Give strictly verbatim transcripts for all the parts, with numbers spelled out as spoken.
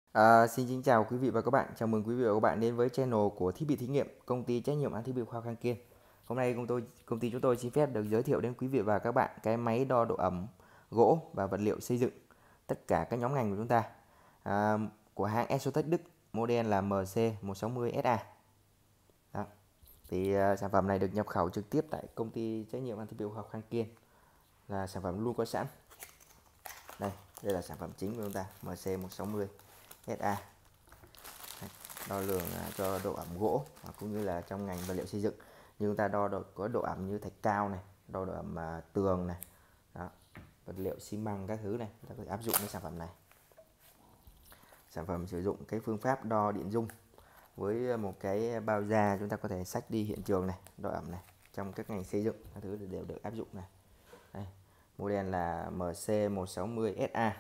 À, xin kính chào quý vị và các bạn. Chào mừng quý vị và các bạn đến với channel của Thiết bị thí nghiệm công ty trách nhiệm hữu hạn thiết bị khoa học Khang Kiên. Hôm nay công tôi công ty chúng tôi xin phép được giới thiệu đến quý vị và các bạn cái máy đo độ ẩm gỗ và vật liệu xây dựng tất cả các nhóm ngành của chúng ta, à, của hãng Esotech Đức, model là M C một sáu không S A. Đó. Thì uh, sản phẩm này được nhập khẩu trực tiếp tại công ty trách nhiệm hữu hạn thiết bị khoa học Khang Kiên, là sản phẩm luôn có sẵn. Đây, đây là sản phẩm chính của chúng ta, M C một sáu không S A. Đo lường cho độ ẩm gỗ cũng như là trong ngành vật liệu xây dựng, như chúng ta đo độ, có độ ẩm như thạch cao này, đo độ ẩm à, tường này. Đó, vật liệu xi măng các thứ này, chúng ta có thể áp dụng cái sản phẩm này. Sản phẩm sử dụng cái phương pháp đo điện dung với một cái bao da, chúng ta có thể xách đi hiện trường này, độ ẩm này trong các ngành xây dựng các thứ đều được áp dụng này. Đây, model là M C một sáu không S A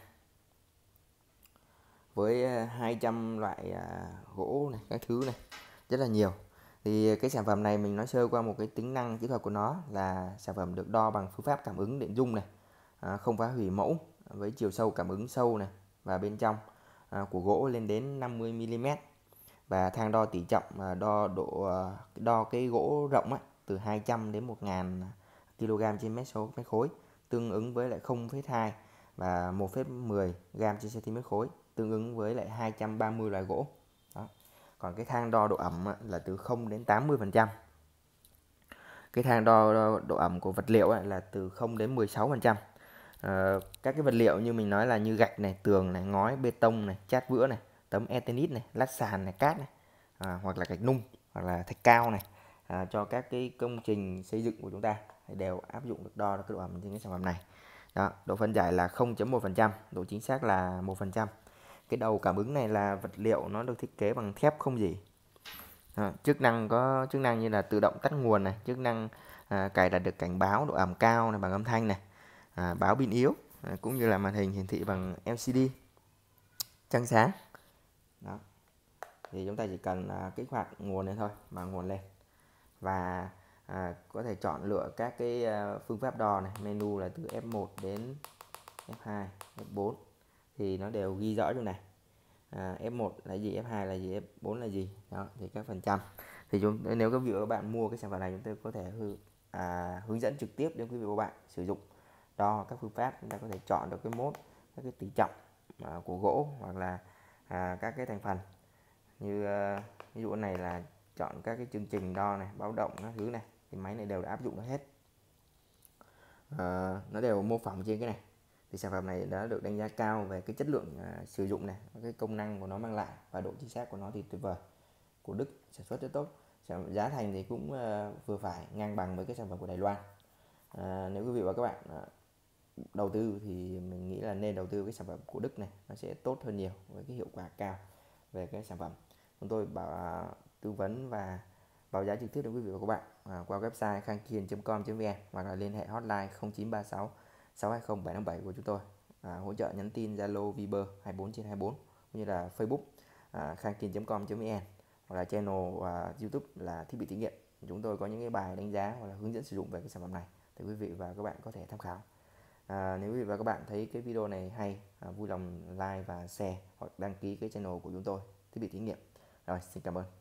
với hai trăm loại à, gỗ này các thứ này, rất là nhiều. Thì cái sản phẩm này mình nói sơ qua một cái tính năng kỹ thuật của nó, là sản phẩm được đo bằng phương pháp cảm ứng điện dung này, à, không phá hủy mẫu, với chiều sâu cảm ứng sâu này và bên trong à, của gỗ lên đến năm mươi mi li mét, và thang đo tỉ trọng à, đo độ à, đo cái gỗ rộng á, từ hai trăm đến một nghìn ki lô gam trên mét số mét khối, tương ứng với lại không phẩy hai và một phẩy mười gam trên cm khối, tương ứng với lại hai trăm ba mươi loại gỗ. Đó. Còn cái thang đo độ ẩm là từ không đến tám mươi phần trăm. Cái thang đo độ ẩm của vật liệu là từ không đến mười sáu phần trăm. À, các cái vật liệu như mình nói là như gạch này, tường này, ngói, bê tông này, chát vữa này, tấm eternit này, lát sàn này, cát này, à, hoặc là gạch nung, hoặc là thạch cao này, à, cho các cái công trình xây dựng của chúng ta đều áp dụng được đo được cái độ ẩm trên cái sản phẩm này. Đó, độ phân giải là không phẩy một phần trăm, độ chính xác là một phần trăm. Cái đầu cảm ứng này là vật liệu nó được thiết kế bằng thép không rỉ. À, chức năng có chức năng như là tự động tắt nguồn này, chức năng à, cài đặt được cảnh báo độ ẩm cao này bằng âm thanh này, à, báo pin yếu, à, cũng như là màn hình hiển thị bằng L C D trắng sáng. Đó. Thì chúng ta chỉ cần à, kích hoạt nguồn này thôi, bằng nguồn lên, và à, có thể chọn lựa các cái à, phương pháp đo này, menu là từ F một đến F hai, F bốn thì nó đều ghi rõ chỗ này. À, F một là gì, F hai là gì, F bốn là gì. Đó, thì các phần trăm thì chúng nếu các vị và các bạn mua cái sản phẩm này, chúng tôi có thể hư, à, hướng dẫn trực tiếp đến quý vị và các bạn sử dụng đo các phương pháp. Chúng ta có thể chọn được cái mốt, các cái tỷ trọng à, của gỗ, hoặc là à, các cái thành phần như à, ví dụ này là chọn các cái chương trình đo này, báo động các thứ này, thì máy này đều đã áp dụng được hết. À, nó đều mô phỏng trên cái này. Thì sản phẩm này đã được đánh giá cao về cái chất lượng à, sử dụng này, cái công năng của nó mang lại, và độ chính xác của nó thì tuyệt vời. Của Đức sản xuất rất tốt, giá thành thì cũng à, vừa phải, ngang bằng với cái sản phẩm của Đài Loan. À, nếu quý vị và các bạn à, đầu tư thì mình nghĩ là nên đầu tư cái sản phẩm của Đức này, nó sẽ tốt hơn nhiều, với cái hiệu quả cao về cái sản phẩm. Chúng tôi bảo à, tư vấn và báo giá trực tiếp đến quý vị và các bạn à, qua website khang kiên chấm com chấm vn, hoặc là liên hệ hotline không chín ba sáu sáu hai không bảy năm bảy của chúng tôi, à, hỗ trợ nhắn tin Zalo, Viber hai mươi bốn trên hai mươi bốn, cũng như là Facebook à, khang kiên chấm com chấm vn, hoặc là channel à, YouTube là thiết bị thí nghiệm. Chúng tôi có những cái bài đánh giá hoặc là hướng dẫn sử dụng về cái sản phẩm này, thì quý vị và các bạn có thể tham khảo. À, nếu quý vị và các bạn thấy cái video này hay, à, vui lòng like và share hoặc đăng ký cái channel của chúng tôi, thiết bị thí nghiệm. Rồi, xin cảm ơn.